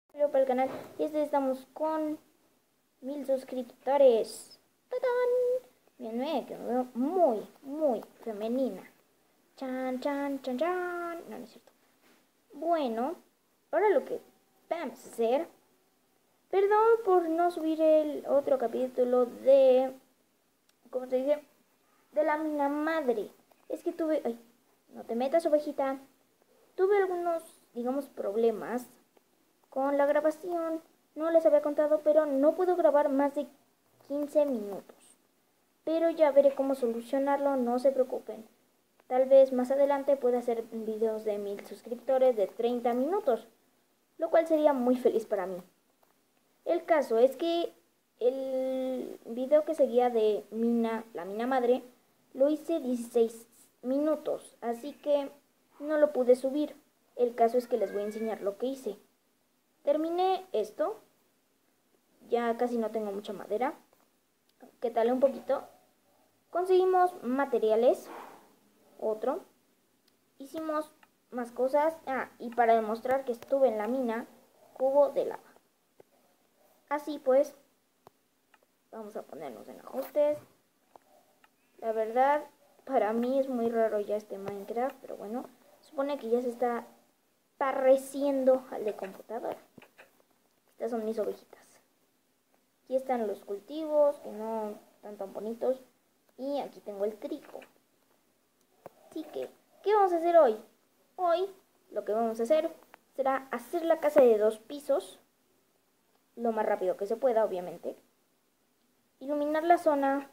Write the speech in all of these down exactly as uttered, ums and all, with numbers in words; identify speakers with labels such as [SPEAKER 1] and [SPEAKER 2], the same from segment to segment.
[SPEAKER 1] Pero para el canal. Y este estamos con mil suscriptores. ¡Tatán! Miren, que me veo muy, muy femenina. Chan, chan, chan, chan. No, no es cierto. Bueno, ahora lo que vamos a hacer. Perdón por no subir el otro capítulo de. ¿Cómo se dice? De la mina madre. Es que tuve. Ay, no te metas, ovejita. Tuve algunos, digamos, problemas con la grabación. No les había contado, pero no puedo grabar más de quince minutos. Pero ya veré cómo solucionarlo, no se preocupen. Tal vez más adelante pueda hacer videos de mil suscriptores de treinta minutos, lo cual sería muy feliz para mí. El caso es que el video que seguía de mina, la mina madre, lo hice dieciséis minutos, así que no lo pude subir. El caso es que les voy a enseñar lo que hice. Terminé esto, ya casi no tengo mucha madera, que talé un poquito. Conseguimos materiales, otro. Hicimos más cosas, ah, y para demostrar que estuve en la mina, cubo de lava. Así pues, vamos a ponernos en ajustes. La verdad, para mí es muy raro ya este Minecraft, pero bueno, supone que ya se está pareciendo al de computadora. Estas son mis ovejitas. Aquí están los cultivos, que no están tan bonitos. Y aquí tengo el trigo. Así que, ¿qué vamos a hacer hoy? Hoy lo que vamos a hacer será hacer la casa de dos pisos. Lo más rápido que se pueda, obviamente. Iluminar la zona.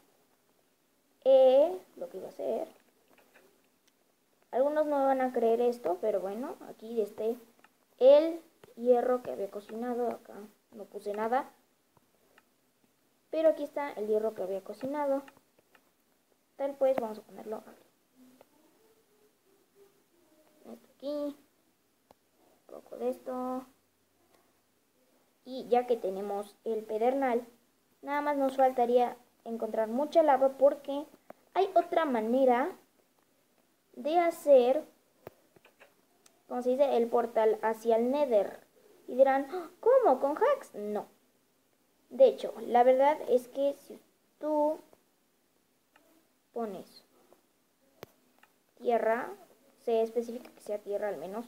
[SPEAKER 1] Eh, lo que iba a hacer. Algunos no van a creer esto, pero bueno, aquí este el hierro que había cocinado. Acá no puse nada. Pero aquí está el hierro que había cocinado. Tal pues, vamos a ponerlo aquí. Aquí. Un poco de esto. Y ya que tenemos el pedernal, nada más nos faltaría encontrar mucha lava porque hay otra manera de hacer, como se dice, el portal hacia el Nether. Y dirán, ¿cómo? ¿Con hacks? No. De hecho, la verdad es que si tú pones tierra, se especifica que sea tierra al menos.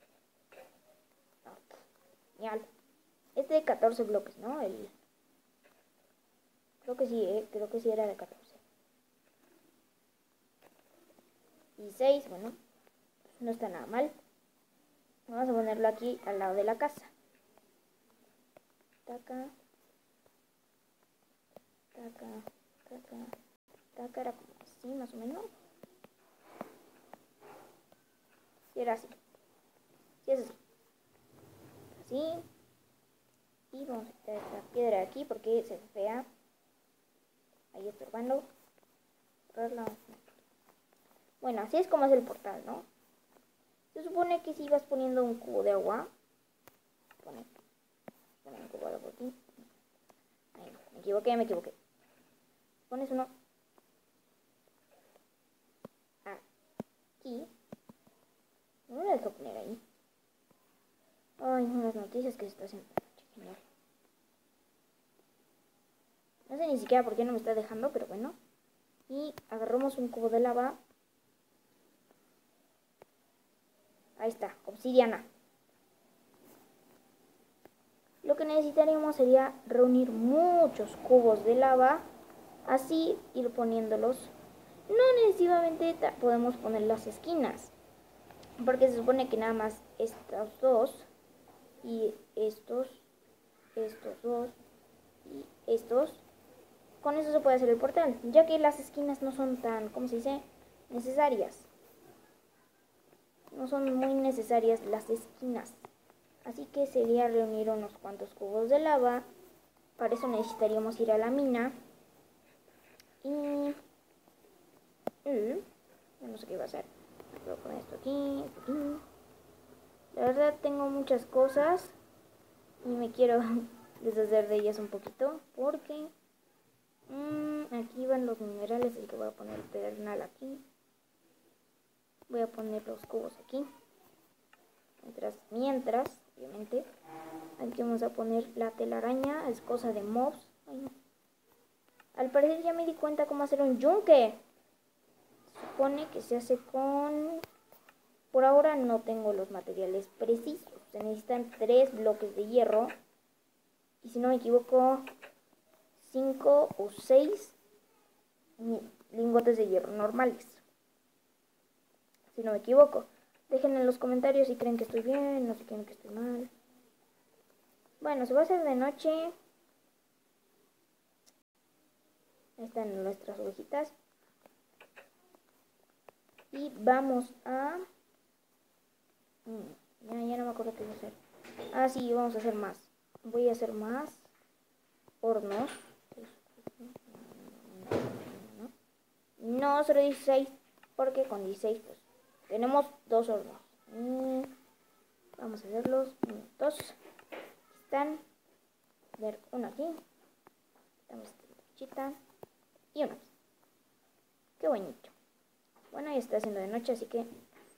[SPEAKER 1] Genial. Este de catorce bloques, ¿no? El... Creo que sí, ¿eh? Creo que sí era de catorce. Y seis, bueno, no está nada mal. Vamos a ponerlo aquí al lado de la casa. Taca. Taca, taca, taca, era como así más o menos. Y era así. Sí, es así. Así. Y vamos a quitar esta piedra de aquí porque se fea. Ahí estorbando. Bueno, así es como es el portal, ¿no? Se supone que si vas poniendo un cubo de agua. Pone, pone un cubo de agua aquí. Ahí no, me equivoqué, me equivoqué. Pones uno aquí. No lo dejo poner ahí. Ay, no, las noticias que se está haciendo. Genial. No sé ni siquiera por qué no me está dejando, pero bueno. Y agarramos un cubo de lava. Ahí está, obsidiana. Lo que necesitaríamos sería reunir muchos cubos de lava. Así ir poniéndolos. No necesariamente podemos poner las esquinas. Porque se supone que nada más estos dos. Y estos. Estos dos. Y estos. Con eso se puede hacer el portal. Ya que las esquinas no son tan, ¿cómo se dice? Necesarias. No son muy necesarias las esquinas. Así que sería reunir unos cuantos cubos de lava. Para eso necesitaríamos ir a la mina. Y... y no sé qué va a hacer. Voy a poner esto aquí, esto aquí. La verdad tengo muchas cosas. Y me quiero deshacer de ellas un poquito. Porque... mmm, aquí van los minerales. Así que voy a poner el pedernal aquí. Voy a poner los cubos aquí. Mientras, mientras, obviamente, Aquí vamos a poner la telaraña, es cosa de mobs. Ay, no. Al parecer ya me di cuenta cómo hacer un yunque. Se supone que se hace con... Por ahora no tengo los materiales precisos. Se necesitan tres bloques de hierro. Y si no me equivoco, cinco o seis lingotes de hierro normales. Si no me equivoco. Dejen en los comentarios si creen que estoy bien, no si creen que estoy mal. Bueno, se va a hacer de noche. Ahí están nuestras ovejitas. Y vamos a... Ya, ya no me acuerdo qué voy a hacer. Ah, sí, vamos a hacer más. Voy a hacer más hornos. No, solo dieciséis, porque con dieciséis pues tenemos dos hornos. Y vamos a hacerlos. Uno, dos. Están. A ver, uno aquí. Estamos esta y uno aquí. Qué bonito. Bueno, ya está haciendo de noche, así que...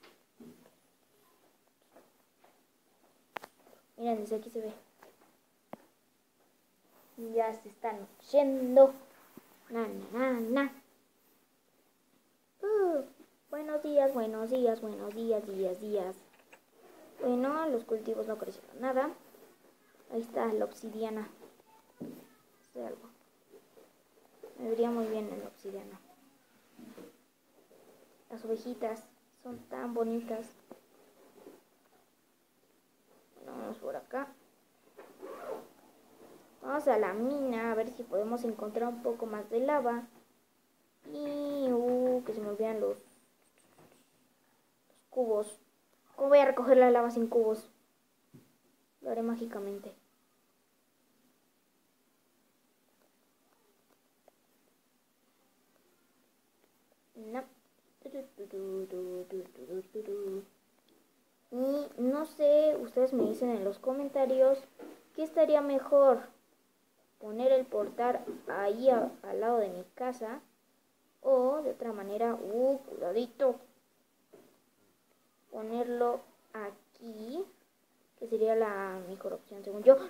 [SPEAKER 1] Miren, desde aquí se ve. Ya se están yendo. Na, na, na, na. Uh, buenos días, buenos días, buenos días, días, días. Bueno, los cultivos no crecieron nada. Ahí está la obsidiana. De algo. Me vería muy bien en la obsidiana. Las ovejitas son tan bonitas. Bueno, vamos por acá. Vamos a la mina a ver si podemos encontrar un poco más de lava. Y uh, que se me olvidan los, los cubos. ¿Cómo voy a recoger la lava sin cubos? Lo haré mágicamente. No. Y no sé, ustedes me dicen en los comentarios qué estaría mejor, poner el portal ahí a, al lado de mi casa o de otra manera, uh, cuidadito, ponerlo aquí, que sería la mejor opción según yo.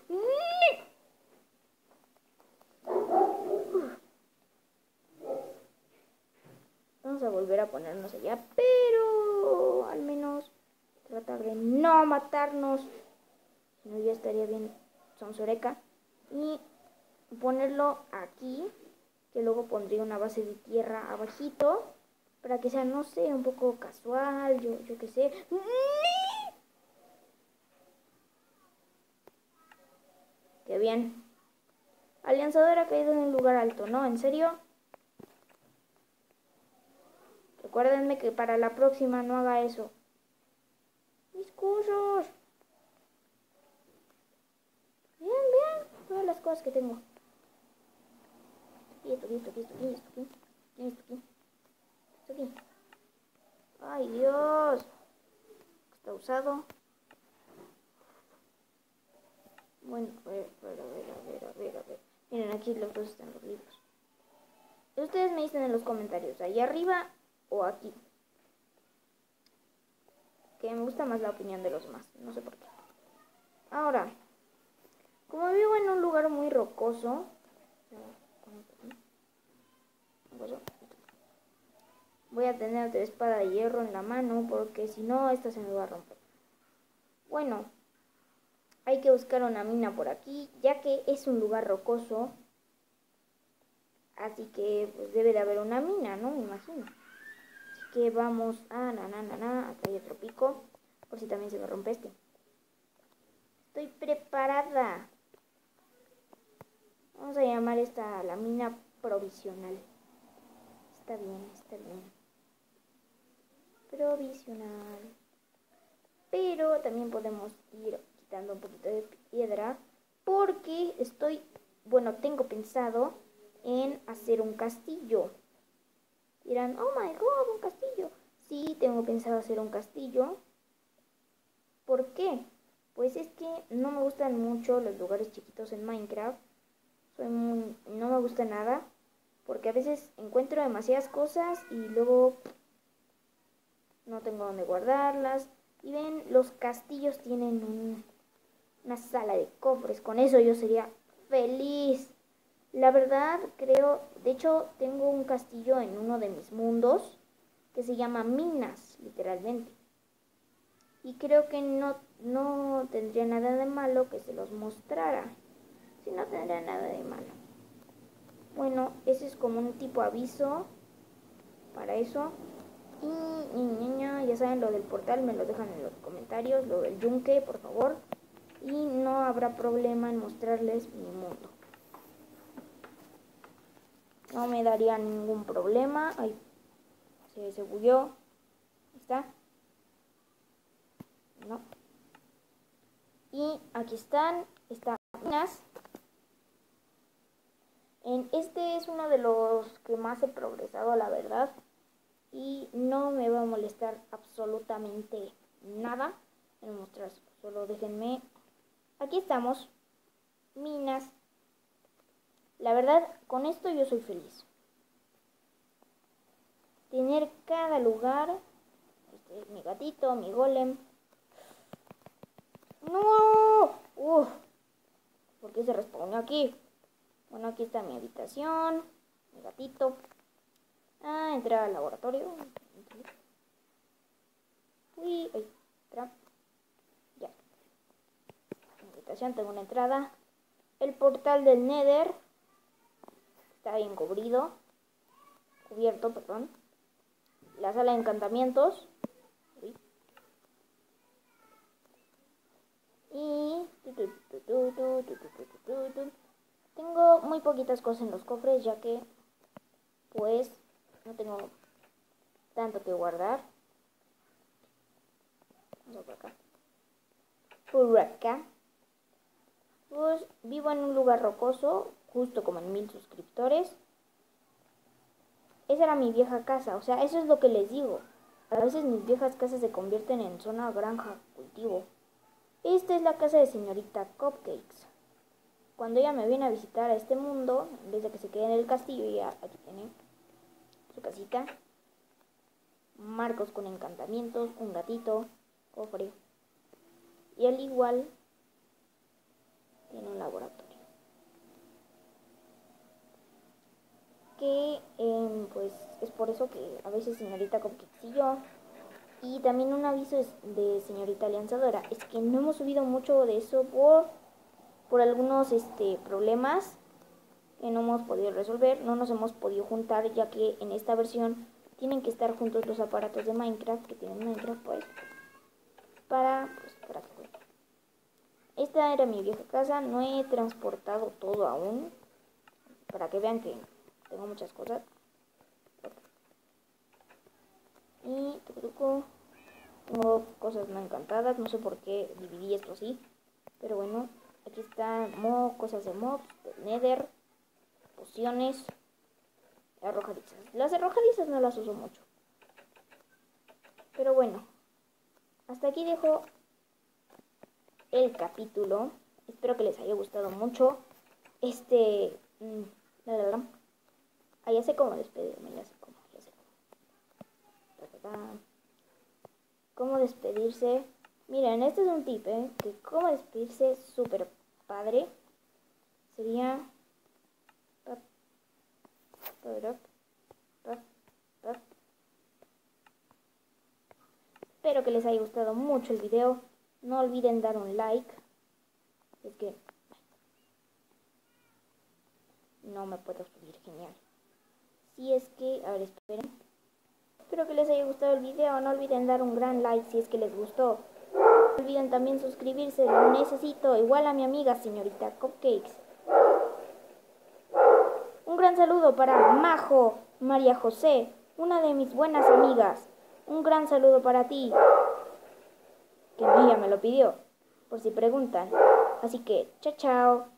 [SPEAKER 1] Vamos a volver a ponernos allá, pero al menos tratar de no matarnos, si no ya estaría bien sonsoreca. Y ponerlo aquí, que luego pondría una base de tierra abajito, para que sea, no sé, un poco casual, yo, yo qué sé. Qué bien. El lanzador ha caído en un lugar alto, ¿no? ¿En serio? Recuérdenme que para la próxima no haga eso. Mis cosas. Bien, bien. Todas las cosas que tengo. Y esto aquí, esto aquí, esto aquí, esto aquí. Y esto aquí. Esto aquí. Ay, Dios. Está usado. Bueno, a ver, a ver, a ver, a ver, a ver, a ver. Miren, aquí los dos están los libros. Ustedes me dicen en los comentarios, ahí arriba o aquí. Que me gusta más la opinión de los demás, no sé por qué. Ahora, como vivo en un lugar muy rocoso, voy a tener otra espada de hierro en la mano porque si no, esta se me va a romper. Bueno, hay que buscar una mina por aquí, ya que es un lugar rocoso. Así que pues debe de haber una mina, ¿no? Me imagino. Así que vamos a... Na, na, na, na. Acá hay otro pico. Por si también se me rompe este. Estoy preparada. Vamos a llamar esta la mina provisional. Está bien, está bien. Provisional. Pero también podemos ir quitando un poquito de piedra. Porque estoy... Bueno, tengo pensado en hacer un castillo. Dirán, oh my god, un castillo. Sí, tengo pensado hacer un castillo. ¿Por qué? Pues es que no me gustan mucho los lugares chiquitos en Minecraft. Soy muy, no me gusta nada. Porque a veces encuentro demasiadas cosas y luego no tengo dónde guardarlas. Y ven, los castillos tienen un, una sala de cofres. Con eso yo sería feliz. La verdad, creo, de hecho, tengo un castillo en uno de mis mundos que se llama Minas, literalmente. Y creo que no, no tendría nada de malo que se los mostrara. Sí, no tendría nada de malo. Bueno, ese es como un tipo aviso para eso. Y, y, y ya saben, lo del portal me lo dejan en los comentarios, lo del yunque, por favor. Y no habrá problema en mostrarles mi mundo. No me daría ningún problema. Ay, se, se bugueó. Ahí está. No. Y aquí están. Estas minas. En este es uno de los que más he progresado, la verdad. Y no me va a molestar absolutamente nada en mostrar. Solo déjenme. Aquí estamos. Minas. La verdad, con esto yo soy feliz. Tener cada lugar. Este es mi gatito, mi golem. ¡No! ¡Uf! ¿Por qué se respondió aquí? Bueno, aquí está mi habitación. Mi gatito. Ah, entrar al laboratorio. Uy, ay, entra. Ya. En mi habitación tengo una entrada. El portal del Nether. Está bien cubrido. Cubierto, perdón. La sala de encantamientos. Uy. Y tengo muy poquitas cosas en los cofres, ya que pues no tengo tanto que guardar. Vamos por acá. Por acá. Pues vivo en un lugar rocoso, justo como en mil suscriptores. Esa era mi vieja casa, o sea, eso es lo que les digo. A veces mis viejas casas se convierten en zona granja, cultivo. Esta es la casa de señorita Cupcakes. Cuando ella me viene a visitar a este mundo, en vez de que se quede en el castillo, ya aquí tiene su casita. Marcos con encantamientos, un gatito, cofre. Y al igual, tiene un laboratorio. Que eh, pues es por eso que a veces señorita Cupcakes y yo. Y también un aviso de señorita Alianzadora. Es que no hemos subido mucho de eso por, por algunos este, problemas que no hemos podido resolver. No nos hemos podido juntar, ya que en esta versión tienen que estar juntos los aparatos de Minecraft que tienen Minecraft, pues, para, pues, para que jueguen. Esta era mi vieja casa. No he transportado todo aún, para que vean que tengo muchas cosas. Y tengo cosas no encantadas. No sé por qué dividí esto así, pero bueno, aquí están mo, cosas de mobs, de nether, pociones, arrojadizas. Las arrojadizas no las uso mucho, pero bueno, hasta aquí dejo el capítulo. Espero que les haya gustado mucho. Este mmm, la verdad, ah, ya sé cómo despedirme, ya sé cómo, ya sé cómo. Cómo despedirse. Miren, este es un tip, ¿eh? Que cómo despedirse súper padre sería... Espero que les haya gustado mucho el video. No olviden dar un like. Es que no me puedo subir, genial. Si es que, a ver, esperen. Espero que les haya gustado el video. No olviden dar un gran like si es que les gustó. No olviden también suscribirse. Lo necesito. Igual a mi amiga señorita Cupcakes. Un gran saludo para Majo María José, una de mis buenas amigas. Un gran saludo para ti. Que ella me lo pidió, por si preguntan. Así que, chao, chao.